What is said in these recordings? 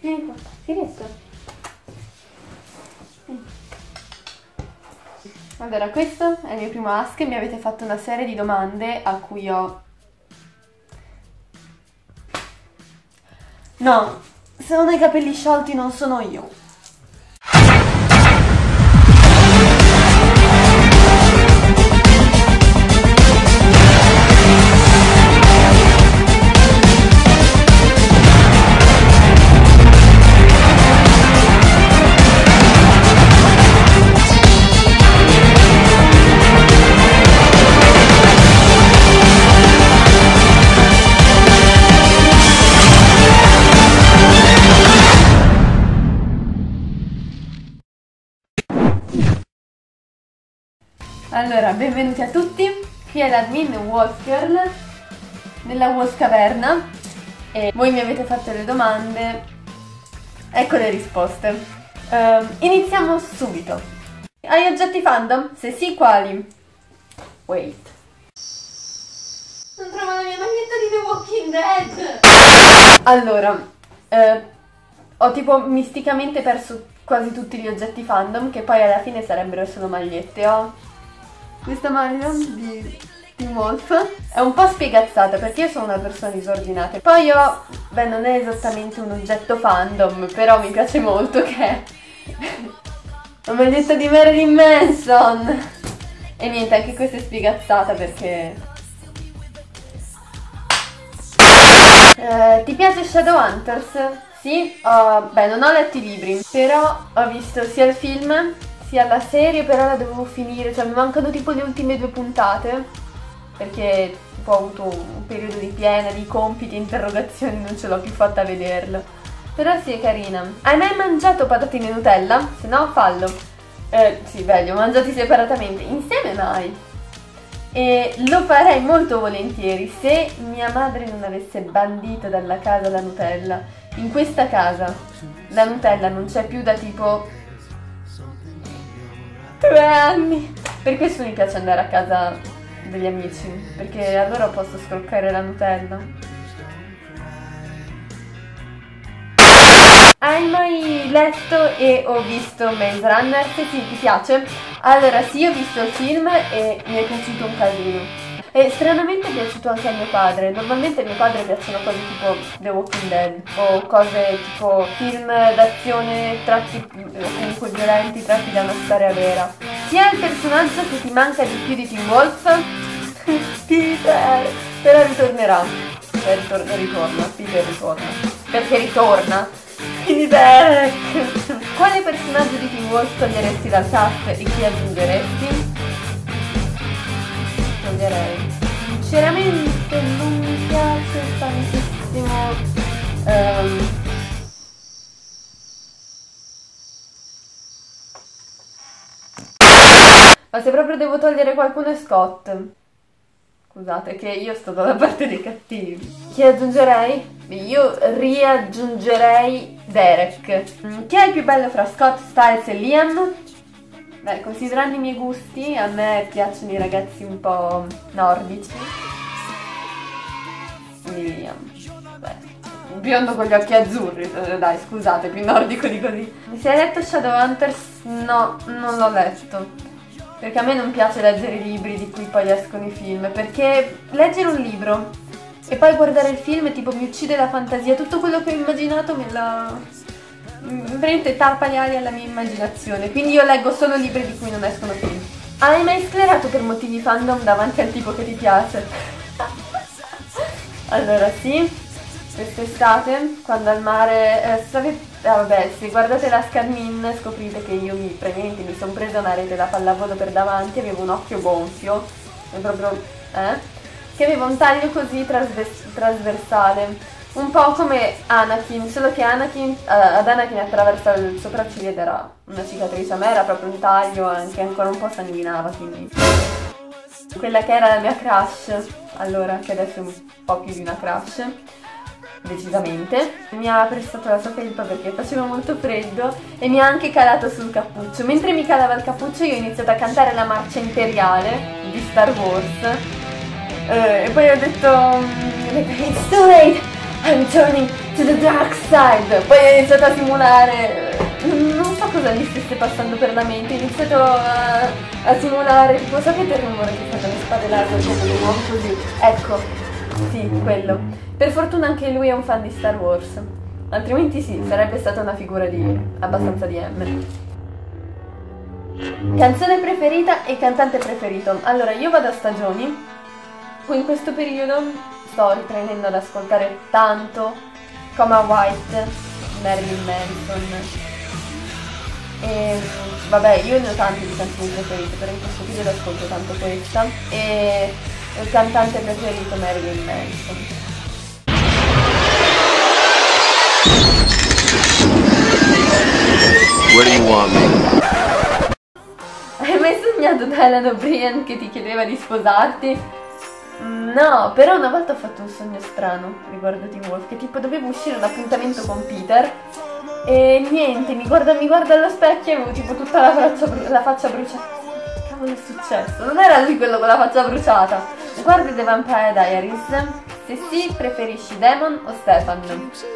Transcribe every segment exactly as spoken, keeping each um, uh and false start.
Vieni qua, si riesce? Allora, questo è il mio primo ask e mi avete fatto una serie di domande a cui ho... No, se non hai i capelli sciolti non sono io. Allora, benvenuti a tutti, qui è l'admin Wolfgirl nella Wolf Caverna e voi mi avete fatto le domande, ecco le risposte. Uh, iniziamo subito. Hai oggetti fandom? Se sì, quali? Wait. Non trovo la mia maglietta di The Walking Dead! Allora, uh, ho tipo misticamente perso quasi tutti gli oggetti fandom, che poi alla fine sarebbero solo magliette. Ho questa maglia di Teen Wolf, è un po' spiegazzata perché io sono una persona disordinata. Poi ho, beh, non è esattamente un oggetto fandom, però mi piace molto, che è la maglietta di Marilyn Manson. E niente, anche questa è spiegazzata perché... Eh, ti piace Shadowhunters? Sì, uh, beh, non ho letto i libri, però ho visto sia il film sia la serie, però la dovevo finire, cioè mi mancano tipo le ultime due puntate, perché tipo, ho avuto un periodo di piena di compiti e interrogazioni, non ce l'ho più fatta a vederla. Però sì, è carina. Hai mai mangiato patatine Nutella? Se no, fallo. Eh, sì, beh, li ho mangiati separatamente, insieme mai. E lo farei molto volentieri se mia madre non avesse bandito dalla casa la Nutella. In questa casa la Nutella non c'è più da tipo due anni. Per questo mi piace andare a casa degli amici, perché allora posso scroccare la Nutella. Hai mai letto e o visto Maze Runner? Se sì, ti piace? Allora sì, ho visto il film e mi è piaciuto un casino. E stranamente è piaciuto anche a mio padre. Normalmente a mio padre piacciono cose tipo The Walking Dead o cose tipo film d'azione tratti o comunque violenti tratti da una storia vera. Chi è il personaggio che ti manca di più di Teen Wolf? Peter! Però ritornerà. Eh, ritorna, ritorna, Peter ritorna. Perché ritorna? Quindi back! Quale personaggio di Teen Wolf toglieresti dal cast e chi aggiungeresti? Toglierei. Sinceramente non mi piace tantissimo. Um... Ma se proprio devo togliere qualcuno è Scott. Scusate che io sto dalla parte dei cattivi. Chi aggiungerei? Io riaggiungerei Derek. Chi è il più bello fra Scott, Styles e Liam? Beh, considerando i miei gusti, a me piacciono i ragazzi un po' nordici. Liam. Beh, un biondo con gli occhi azzurri, dai, scusate, più nordico di così. Se hai letto Shadowhunters? No, non l'ho letto. Perché a me non piace leggere i libri di cui poi escono i film, perché leggere un libro e poi guardare il film tipo mi uccide la fantasia, tutto quello che ho immaginato me la... veramente tappa le ali alla mia immaginazione, quindi io leggo solo libri di cui non escono film. Hai mai sclerato per motivi fandom davanti al tipo che ti piace? Allora sì, quest'estate, quando al mare... Eh, sapete... Ah, vabbè, se guardate la Scadmin scoprite che io mi, praticamente mi sono presa una rete da pallavolo per davanti, avevo un occhio gonfio, e proprio, eh, che aveva un taglio così trasversale, un po' come Anakin, solo che Anakin, uh, ad Anakin attraverso il sopracciglio ed era una cicatrice, a me era proprio un taglio, anche ancora un po' sanguinava, quindi... Quella che era la mia crush, allora, che adesso è un po' più di una crush, decisamente, mi ha prestato la sua felpa perché faceva molto freddo e mi ha anche calato sul cappuccio. Mentre mi calava il cappuccio io ho iniziato a cantare la marcia imperiale di Star Wars eh, e poi ho detto It's too late, I'm turning to the dark side. Poi ha iniziato a simulare, non so cosa gli stesse passando per la mente, ha iniziato a, a simulare, tipo sapete il rumore che fanno le spade laser quando le muovi così? Ecco, sì, quello. Per fortuna anche lui è un fan di Star Wars, altrimenti sì, sarebbe stata una figura di abbastanza di M. Canzone preferita e cantante preferito. Allora, io vado a stagioni. In questo periodo sto riprendendo ad ascoltare tanto Coma White, Marilyn Manson. E vabbè, io ne ho tante di canzoni preferite, però in questo periodo ascolto tanto questa. E il cantante preferito Marilyn Manson. Where do you want me? Hai mai sognato Dylan O'Brien che ti chiedeva di sposarti? No, però una volta ho fatto un sogno strano riguardo Teen Wolf, che tipo dovevo uscire un appuntamento con Peter e niente, mi guarda, mi guarda allo specchio e avevo tipo tutta la faccia, la faccia bruciata. Che cavolo è successo? Non era lui quello con la faccia bruciata. Guardi The Vampire Diaries. Se sì, preferisci Damon o Stefan? Chi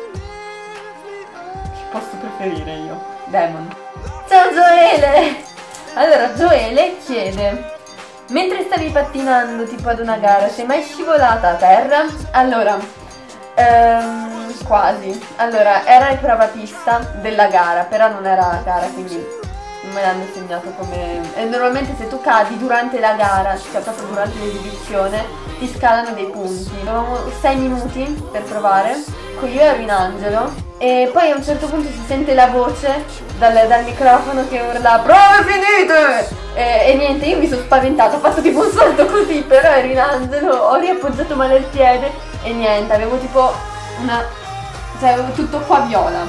posso preferire io? Damon. Ciao Gioele! Allora, Gioele chiede: mentre stavi pattinando tipo ad una gara, sei mai scivolata a terra? Allora, ehm, quasi. Allora, era il provapista della gara, però non era gara, quindi non me l'hanno segnato come... E normalmente se tu cadi durante la gara, cioè proprio durante l'esibizione, ti scalano dei punti. Avevamo sei minuti per provare, io ero in angelo, e poi a un certo punto si sente la voce dal, dal microfono che urla "Prove finite!" E, e niente, io mi sono spaventata, ho fatto tipo un salto così, però ero in angelo, ho riappoggiato male il piede e niente, avevo tipo una... cioè avevo tutto qua viola.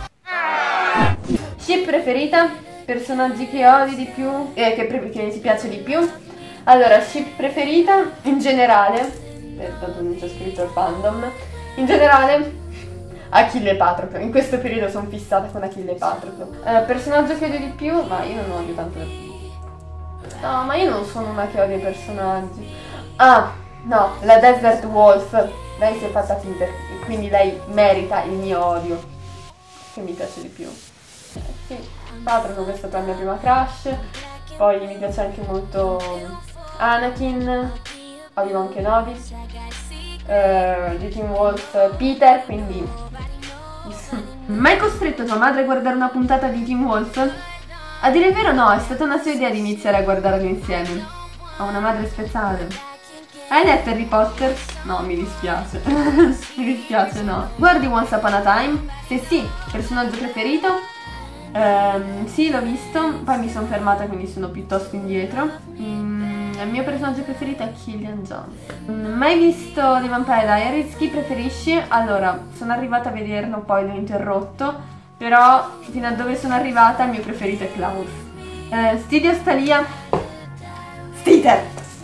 Ship preferita? Personaggi che odi di più? Eh, che, che ti piace di più? Allora, ship preferita in generale, eh, tanto non c'è scritto il fandom, in generale Achille e Patroclo. In questo periodo sono fissata con Achille e Patroclo. Eh, personaggio che odio di più? Ma io non odio tanto. No, ma io non sono una che odia i personaggi. Ah, no, la Desert Wolf. Lei si è fatta finta, quindi lei merita il mio odio, che mi piace di più. Eh, sì, Patroclo è stata la mia prima crush. Poi mi piace anche molto Anakin, Obi-Wan Kenobi, uh, di Teen Wolf Peter, quindi... Mai costretto tua madre a guardare una puntata di Teen Wolf? A dire il vero no, è stata una sua idea di iniziare a guardarlo insieme. Ho una madre speciale. Hai letto Harry Potter? No, mi dispiace. Mi dispiace, no. Guardi Once Upon a Time? Se sì, personaggio preferito? Um, sì, l'ho visto, poi mi sono fermata, quindi sono piuttosto indietro. Mm, il mio personaggio preferito è Killian Jones. Mm, mai visto The Vampire Diaries? Chi preferisci? Allora, sono arrivata a vederlo, poi l'ho interrotto, però fino a dove sono arrivata il mio preferito è Klaus. Uh, Stidio Stalia? Stiter!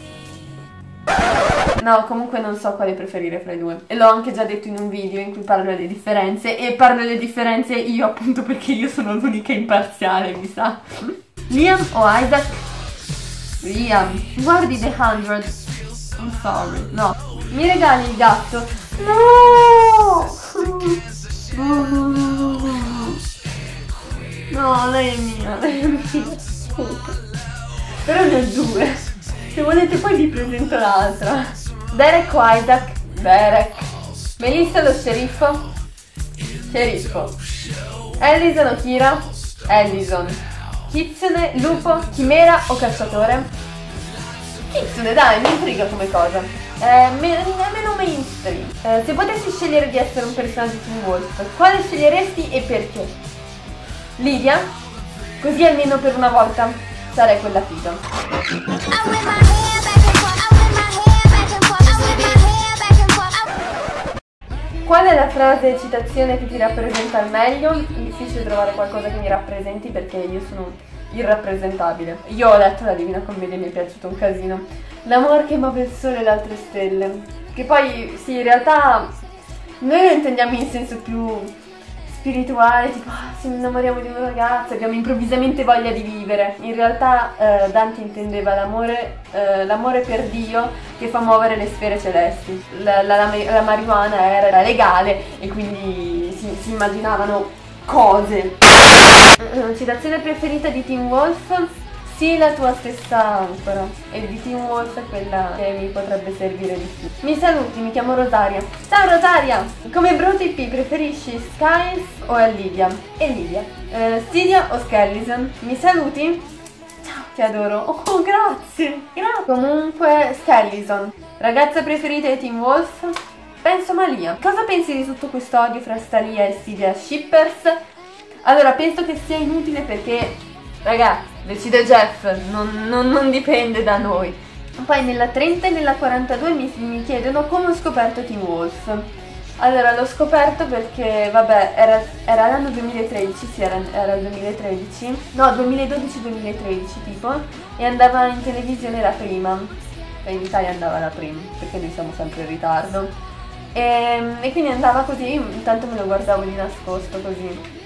No, comunque non so quale preferire fra i due. E l'ho anche già detto in un video in cui parlo delle differenze. E parlo delle differenze io appunto perché io sono l'unica imparziale, mi sa. Liam o Isaac? Liam. Guardi The Hundred. I'm sorry. No. Mi regali il gatto? No! No, lei è mia, lei è mia. Però ne ho due. Se volete poi vi presento l'altra. Derek o Isaac? Derek. Melissa lo sceriffo? Sceriffo. Ellison o Kira? Ellison. Kitsune, lupo, chimera o cacciatore? Kitsune, dai, mi intriga come cosa. Eh, me, è meno mainstream. Eh, se potessi scegliere di essere un personaggio di Teen Wolf, quale sceglieresti e perché? Lidia? Così almeno per una volta sarei quella figa. Qual è la frase citazione che ti rappresenta al meglio? È difficile trovare qualcosa che mi rappresenti perché io sono irrappresentabile. Io ho letto la Divina Commedia e mi è piaciuto un casino. L'amor che muove il sole e le altre stelle. Che poi, sì, in realtà noi lo intendiamo in senso più spirituale, tipo ah, se innamoriamo di un ragazzo abbiamo improvvisamente voglia di vivere. In realtà eh, Dante intendeva l'amore eh, l'amore per Dio che fa muovere le sfere celesti. La, la, la, la marijuana era legale e quindi si, si immaginavano cose. Citazione preferita di Teen Wolf? Sì, la tua stessa ancora. E di Teen Wolf è quella che mi potrebbe servire di più. Mi saluti, mi chiamo Rosaria. Ciao Rosaria! Come bro T P preferisci Skiles o Elidia? Elidia. Uh, Stydia o Skellison? Mi saluti? Ciao, ti adoro. Oh, grazie. Grazie. Comunque, Skellison. Ragazza preferita di Teen Wolf? Penso Malia. Cosa pensi di tutto questo odio fra Stalia e Stydia Shippers? Allora, penso che sia inutile perché, raga, decide Jeff, non, non, non dipende da noi. Poi nella trenta e nella quarantadue mi, mi chiedono come ho scoperto Teen Wolf. Allora, l'ho scoperto perché, vabbè, era, era l'anno duemilatredici, sì, era, era il duemilatredici, no, duemiladodici duemilatredici tipo, e andava in televisione la prima, e in Italia andava la prima, perché noi siamo sempre in ritardo. E, e quindi andava così, intanto me lo guardavo di nascosto così.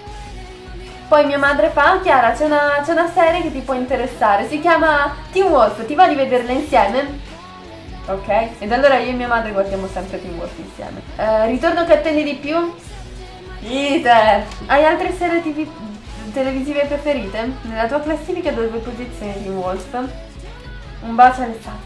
Poi mia madre fa, Chiara, c'è una, c'è una serie che ti può interessare, si chiama Teen Wolf, ti va di vederla insieme? Ok, ed allora io e mia madre guardiamo sempre Teen Wolf insieme. Uh, ritorno che attendi di più? Peter! Hai altre serie T V televisive preferite? Nella tua classifica dove posizioni Teen Wolf? Un bacio Alessandro.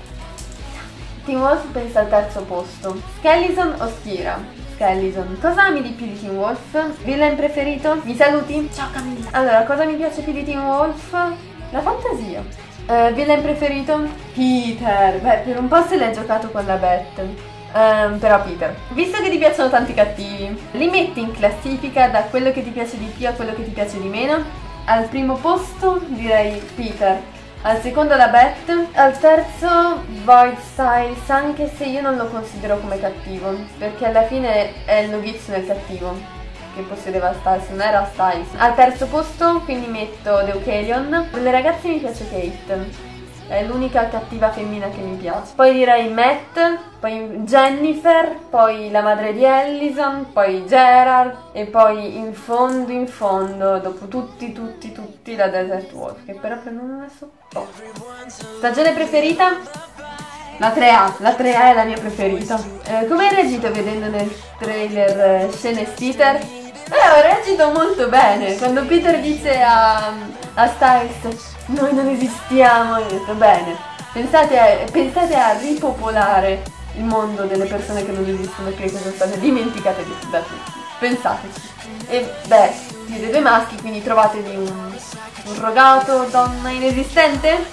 Teen Wolf pensa al terzo posto. Skellison o Skira? Skellison. Cosa ami di più di Teen Wolf? Villain preferito? Mi saluti? Ciao Camilla. Allora, cosa mi piace più di Teen Wolf? La fantasia. Uh, villain preferito? Peter. Beh, per un po' se l'hai giocato con la Beth. Um, però Peter. Visto che ti piacciono tanti cattivi, li metti in classifica da quello che ti piace di più a quello che ti piace di meno? Al primo posto direi Peter. Al secondo la Beth, al terzo Void Styles, anche se io non lo considero come cattivo, perché alla fine è il novizio del cattivo che possedeva Styles, non era Styles. Al terzo posto quindi metto Deucalion. Delle ragazze mi piace Kate, è l'unica cattiva femmina che mi piace. Poi direi Matt, poi Jennifer, poi la madre di Allison, poi Gerard e poi in fondo in fondo, dopo tutti tutti tutti, la Desert Wolf, che però non la so. Oh. Stagione preferita? La tre A, la tre A è la mia preferita. Eh, come hai reagito vedendo nel trailer eh, scene Peter? Eh, ho reagito molto bene. Quando Peter dice a, a Styles noi non esistiamo, ho detto bene. Pensate a, pensate a ripopolare il mondo delle persone che non esistono, che sono state dimenticate da tutti. Pensateci. E beh, siete due maschi, quindi trovatevi un, un rogato, donna inesistente?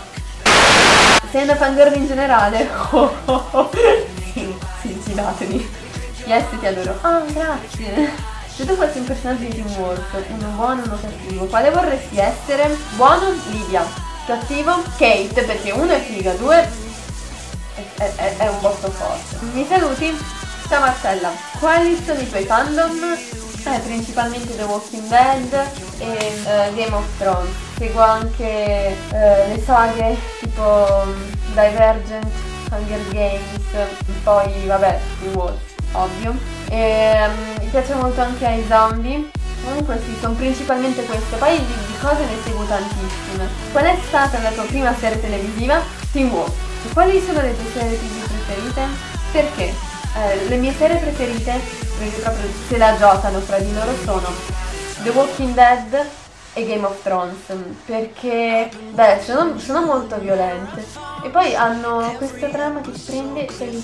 Sei una fangirl in generale? Oh, oh, oh. Sì, sì, fidatevi. Yes, ti adoro. Oh, grazie. Se tu fossi un personaggio di Teen Wolf, uno buono e uno cattivo, quale vorresti essere? Buono? Lidia. Cattivo? Kate, perché uno è figa, due è, è, è un botto forte. Mi saluti? Ciao Marcella. Quali sono i tuoi fandom? Eh, principalmente The Walking Dead e uh, Game of Thrones. Seguo anche uh, le saghe tipo um, Divergent, Hunger Games, poi vabbè, Teen Wolf, ovvio. E, um, mi piace molto anche ai zombie. Comunque sì, sono principalmente queste. Poi di, di cose ne seguo tantissime. Qual è stata la tua prima serie televisiva? Teen Wolf. E quali sono le tue serie tv preferite? Perché? Eh, le mie serie preferite, perché proprio se la giocano fra di loro, sono The Walking Dead e Game of Thrones, perché beh, sono, sono molto violente e poi hanno questa trama che ti prende, sei...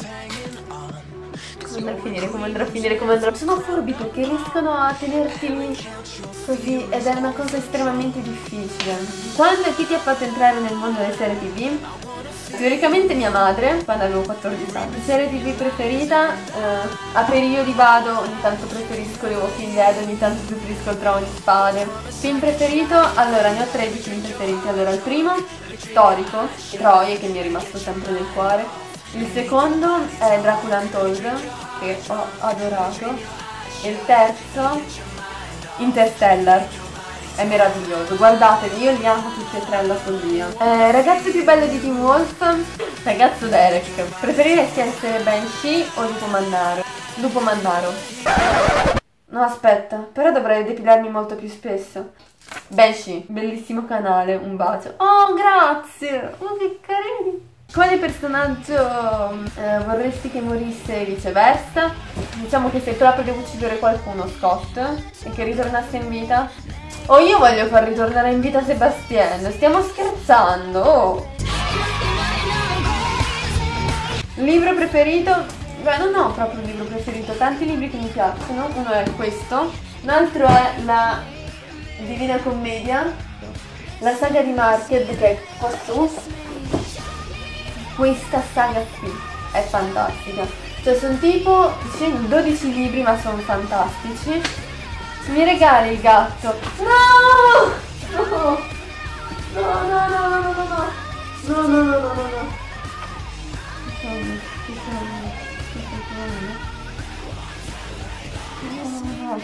come andrà a finire, come andrà a finire, come andrà a... Sono furbi perché riescono a tenerti lì così ed è una cosa estremamente difficile. Quando e chi ti ha fatto entrare nel mondo delle serie tv? Teoricamente mia madre, quando avevo quattordici anni. Serie tv preferita? Eh, a periodi vado, ogni tanto preferisco The Walking Dead, ogni tanto preferisco il Trono di Spade. Film preferito? Allora, ne ho tredici film preferiti. Allora, il primo, storico, Troie, che mi è rimasto sempre nel cuore. Il secondo è Dracula Untold, che ho adorato. E il terzo, Interstellar. È meraviglioso, guardatevi, io li amo tutti e tre alla follia. Eh, ragazzo più bello di Teen Wolf? Ragazzo Derek. Preferiresti essere Banshee o Lupo Mannaro? Lupo Mannaro. No, aspetta, però dovrei depilarmi molto più spesso. Beshi, bellissimo canale, un bacio. Oh, grazie! Oh, che carini! Quale personaggio eh, vorresti che morisse e viceversa? Diciamo che se proprio devo uccidere qualcuno, Scott, e che ritornasse in vita. Oh, io voglio far ritornare in vita Sebastien, stiamo scherzando, oh! Libro preferito? Beh, non ho proprio un libro preferito, tanti libri che mi piacciono. Uno è questo, l'altro è la Divina Commedia, la saga di Marked, che è qua su. Questa saga qui è fantastica, cioè sono tipo dodici libri, ma sono fantastici. Mi regali il gatto? No! No! No, no, no, no, no, no, no, no, no, no, no, no. Ci sono, ci sono, ci sono. No, no,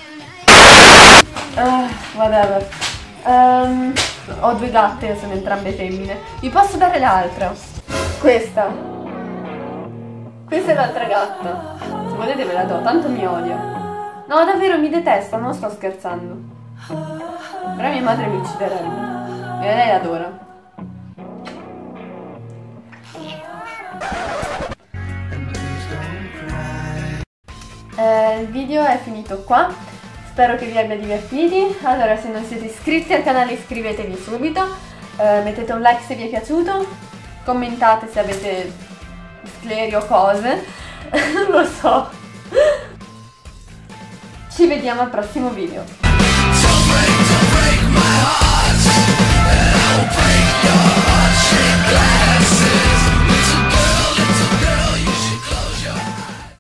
no. Uh, whatever. Um, ho due gatte, sono entrambe femmine. Vi posso dare l'altra? Questa. Questa è l'altra gatta. Se volete ve la do, tanto mi odia. No, davvero mi detesta, non sto scherzando. Però mia madre mi ucciderebbe. E lei adora. Eh, il video è finito qua. Spero che vi abbia divertiti. Allora, se non siete iscritti al canale iscrivetevi subito. Eh, mettete un like se vi è piaciuto. Commentate se avete scleri o cose. Non lo so. Ci vediamo al prossimo video.